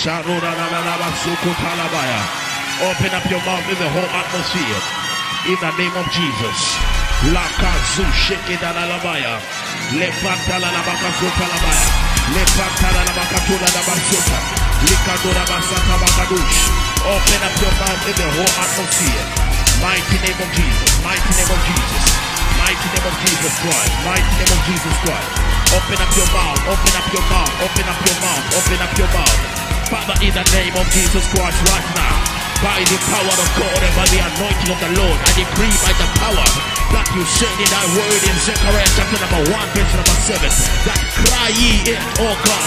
Open up your mouth in the whole atmosphere. In the name of Jesus. Lakazu shekedalalabaya. Lepantalalabakazutalabaya. Lepantalalabakatulabasuta. Likadurabasakabakadush. Open up your mouth in the whole atmosphere. Mighty name of Jesus. Mighty name of Jesus. Mighty name of Jesus Christ. Mighty name of Jesus Christ. Open up your mouth. Open up your mouth. Open up your mouth. Open up your mouth. Father, in the name of Jesus Christ right now, by the power of God and by the anointing of the Lord, I decree by the power that you said in thy word in Zechariah chapter number 1 verse number 7, that cry ye it, oh God,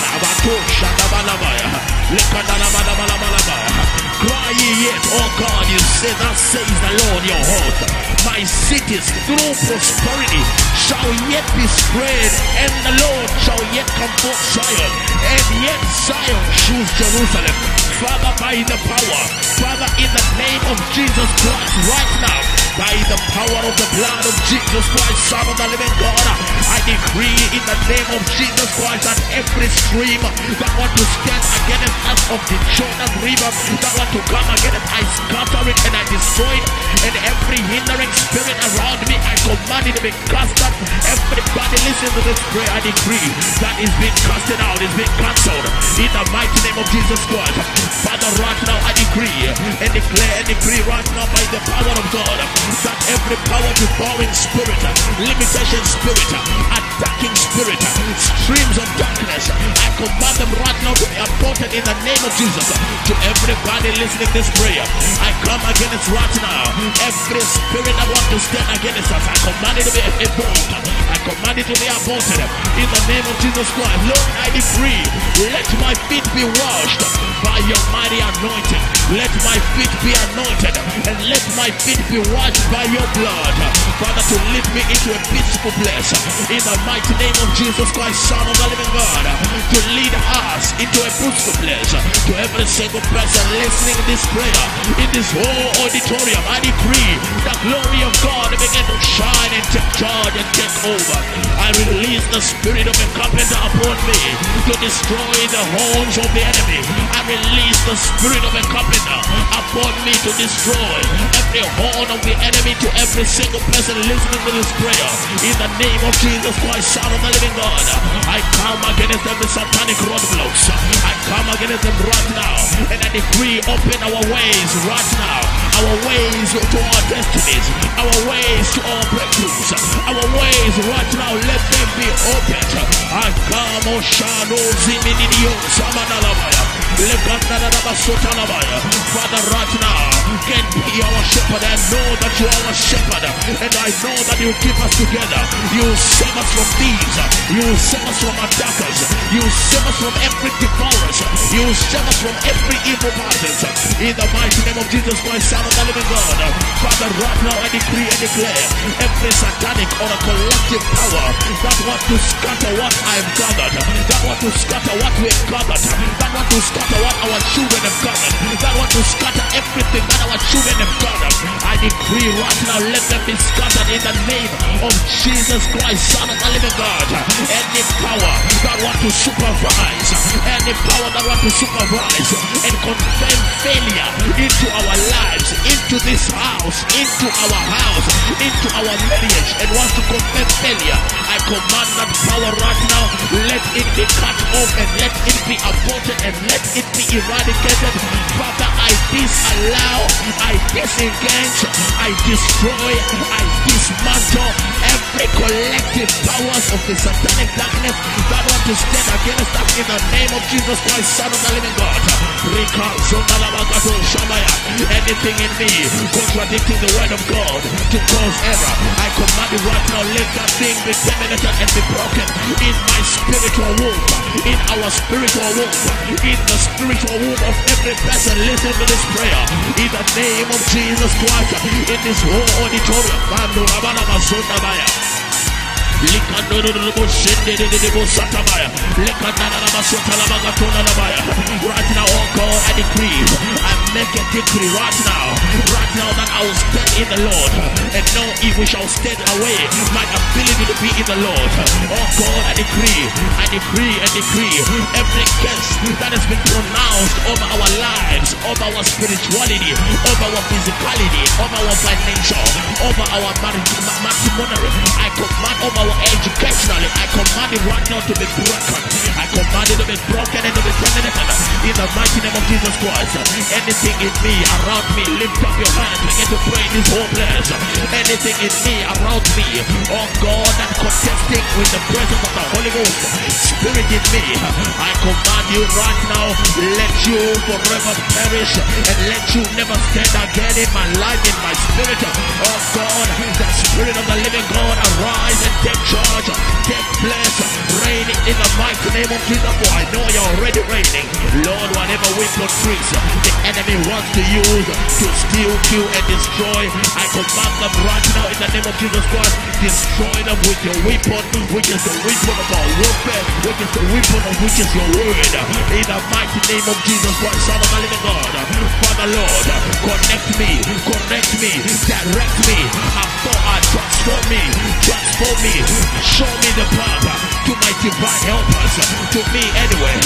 cry ye it, oh God, you say, that says the Lord your host, my cities through prosperity shall yet be spread, and the Lord shall yet comfort Zion, and yet Zion choose Jerusalem. Father, by the power, Father, in the name of Jesus Christ right now, by the power of the blood of Jesus Christ, Son of the living God, I decree in the name of Jesus Christ that every stream that want to stand against us of the Jordan River, that want to come against, I scatter it and I destroy it, and every hindering spirit around me, I command it to be cast out. Everybody listen to this prayer. I decree that is being casted out, is being cancelled in the mighty name of Jesus Christ. Father, right now I decree and declare and decree right now by the power of God that every power devouring spirit, limitation spirit, attacking spirit, streams of darkness, I command them right now to be aborted in the name of Jesus. To everybody listening this prayer, I come against right now every spirit that wants to stand against us. I command it to be aborted. I command it to be aborted in the name of Jesus Christ. Lord, I decree, let my feet be washed by your mighty anointing. Let my feet be anointed and let my feet be washed by your blood. Father, to lead me into a peaceful place in the mighty name of Jesus Christ, Son of the living God, to lead us into a peaceful place. To every single person listening to this prayer in this whole auditorium, I decree the glory of God begin to shine and take charge and take over. I release the spirit of a carpenter upon me to destroy the horns of the enemy. I release the spirit of a carpenter upon me to destroy every horn of the enemy, to every single person listening to this prayer. In the name of Jesus Christ, Son of the living God, I come against every satanic roadblocks. I come against them right now, and I decree, open our ways right now, our ways to our destinies, our ways to our breakthroughs, our ways right now, let them be opened. I come, Oshano Ziminidio Samanalabaya, Father, right now, can be our shepherd. I know that you are our shepherd, and I know that you keep us together. You save us from thieves, you save us from attackers, you save us from every devourers, you save us from every evil person. In the mighty name of Jesus Christ, Son of the living God, Father, right now I decree and declare every satanic or a collective power that want to scatter what I've gathered, that want to scatter what we've gathered, that want to scatter what our children have gathered, that want to scatter everything that our children have gathered, I decree right now, let them be scattered in the name of Jesus Christ, Son of the living God. Any power that want to supervise, any power that want to supervise and confirm failure into our lives, into this house, into our marriage, and wants to confirm failure, I command that power right now, let it be cut off and let it be aborted and let it be eradicated. Father, I disallow, I disengage, I destroy, I dismantle every collective powers of the satanic darkness that want to stand against us in the name of Jesus Christ, Son of the living God. Anything in me contradicting the word of God to cause error, I command it right now, let that thing be terminated and be broken in my spiritual womb, in our spiritual womb, in the spiritual womb of every person listening to this prayer, in the name of Jesus Christ, in this whole auditorium. Right now, oh God, I decree, I make a decree right now that I will stand in the Lord, and no evil shall stand away my ability to be in the Lord. Oh God, I decree every curse that has been pronounced over our lives, over our spirituality, over our physicality, over our financial, over our matrimonial, I command over our educationally, I command it right now to be broken. I command it to be broken and to be terminated in the mighty name of Jesus Christ. Anything in me, around me, lift up your hand, begin to pray in this whole place. Anything in me, around me, oh God, that contesting with the presence of the Holy Ghost, Spirit in me, I command you right now, let you forever perish, and let you never stand again in my life, in my spirit. Oh God, the Spirit of the living God, arise and take charge, take place, reign in the mighty name of Jesus. For I know you're already reigning. Lord, whatever weapon tricks the enemy wants to use to steal, kill, and destroy, I command them right now in the name of Jesus Christ. Destroy them with your weapon, which is the weapon of our warfare, which is the weapon of which is your word. In the mighty name of Jesus Christ, Son of the living God. Father Lord, connect me, direct me, transform me, show me the path to my divine helpers, to me anywhere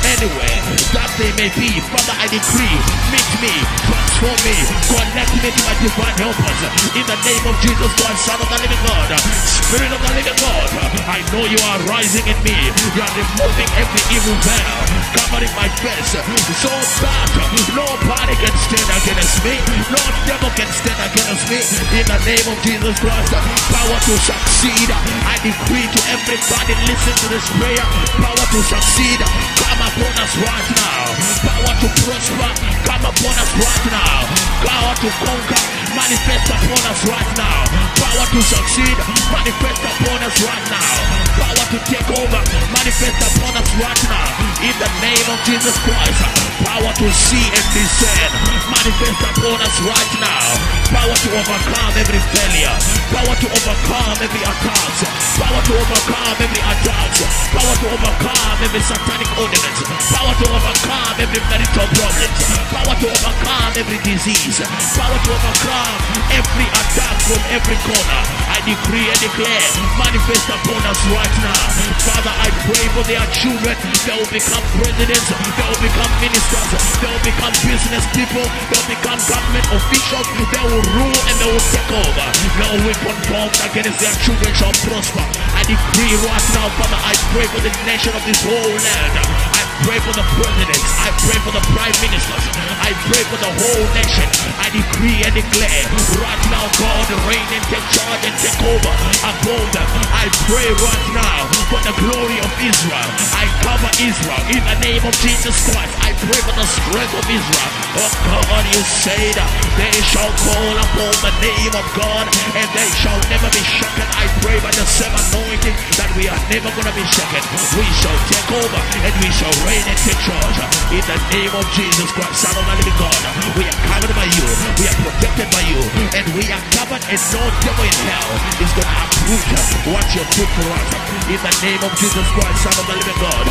that they may be. Father, I decree, meet me, transform me, connect me to my divine helpers, in the name of Jesus Christ, Son of the living God, Spirit of the living God. I know you are rising in me, you are removing every evil veil, covering my face, so that nobody can stand against me, no devil can stand against me, in the name of Jesus Christ. Power to succeed, I decree to everybody, listen to this prayer, power to succeed, come upon us right now, power to prosper, come upon us right now, power to conquer, manifest upon us right now, power to succeed, manifest upon us right now, power to take over, manifest upon us right now, in the name of Jesus Christ. Power to see and discern, manifest upon us right now, power to overcome every failure, power to overcome every attack, power to overcome every attack, power to overcome every satanic ordinance, power to overcome every marital problem, power to overcome every disease, power to overcome every attack from every corner. I decree and declare, manifest upon us right now. Father, I pray for their children. They will become presidents, they will become ministers, they will become business people, they will become government officials, they will rule and they will take over. No weapon formed against their children shall prosper. I decree right now, Father, I pray for the nation of this whole land. I pray for the presidents, I pray for the prime ministers, I pray for the whole nation. I decree and declare right now, God, reign and take charge and take over upon them. I pray right now for the glory of Israel. I cover Israel in the name of Jesus Christ. I pray for the strength of Israel. Oh God, you said they shall call upon the name of God and they shall never be shaken. I pray by the same anointing that we are never going to be shaken. We shall take over and we shall reign and take charge in the name of Jesus Christ, Son of the living God. We are covered by you, we are protected by you, and we are covered, and no devil in hell is going to uproot what you put for us. In the name of Jesus Christ, Son of the living God.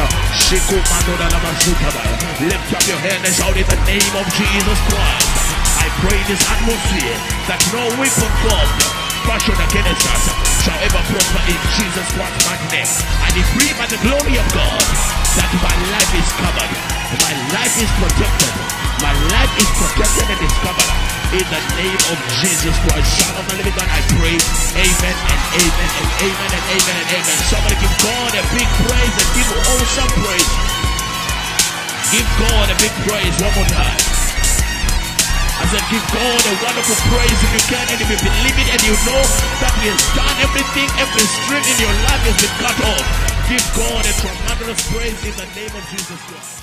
Lift up your hand and shout in the name of Jesus Christ. I pray in this atmosphere that no weapon formed fashioned against us shall ever prosper in Jesus Christ's mighty name. I decree by the glory of God that my life is covered, my life is protected, my life is protected and is covered. In the name of Jesus Christ, Son of the living God, I pray. Amen and amen and amen and amen and amen. Somebody give God a big praise and give awesome praise. Give God a big praise one more time. I said give God a wonderful praise if you can, and if you believe it and you know that He has done everything, every stream in your life has been cut off. Give God a tremendous praise in the name of Jesus Christ.